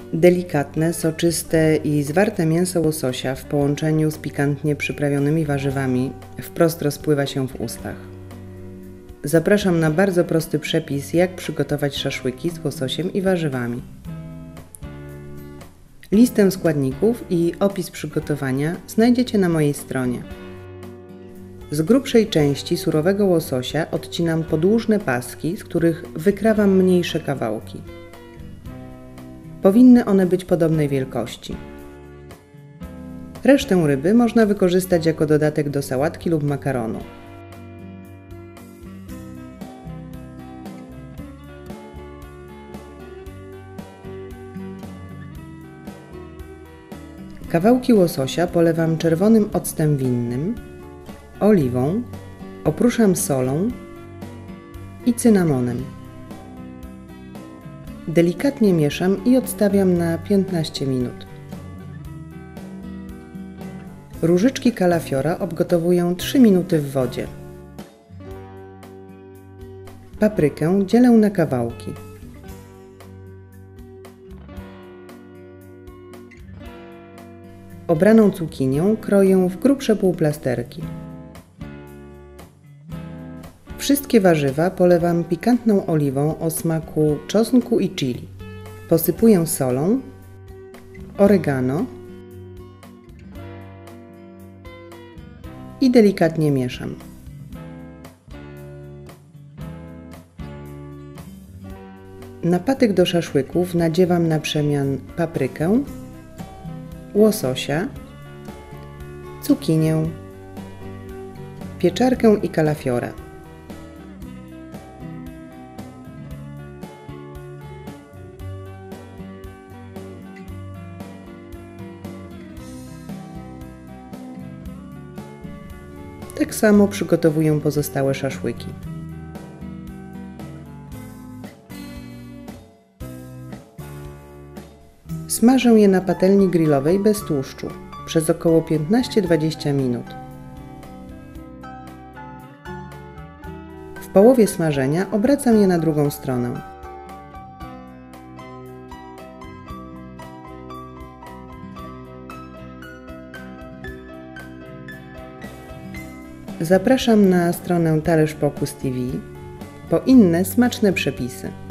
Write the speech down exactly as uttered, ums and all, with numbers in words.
Delikatne, soczyste i zwarte mięso łososia w połączeniu z pikantnie przyprawionymi warzywami wprost rozpływa się w ustach. Zapraszam na bardzo prosty przepis, jak przygotować szaszłyki z łososiem i warzywami. Listę składników i opis przygotowania znajdziecie na mojej stronie. Z grubszej części surowego łososia odcinam podłużne paski, z których wykrawam mniejsze kawałki. Powinny one być podobnej wielkości. Resztę ryby można wykorzystać jako dodatek do sałatki lub makaronu. Kawałki łososia polewam czerwonym octem winnym, oliwą, opruszam solą i cynamonem. Delikatnie mieszam i odstawiam na piętnaście minut. Różyczki kalafiora obgotowuję trzy minuty w wodzie. Paprykę dzielę na kawałki. Obraną cukinię kroję w grubsze półplasterki. Wszystkie warzywa polewam pikantną oliwą o smaku czosnku i chili. Posypuję solą, oregano i delikatnie mieszam. Na patyk do szaszłyków nadziewam na przemian paprykę, łososia, cukinię, pieczarkę i kalafiora. Tak samo przygotowuję pozostałe szaszłyki. Smażę je na patelni grillowej bez tłuszczu przez około piętnaście do dwudziestu minut. W połowie smażenia obracam je na drugą stronę. Zapraszam na stronę Talerz Pokus T V po inne smaczne przepisy.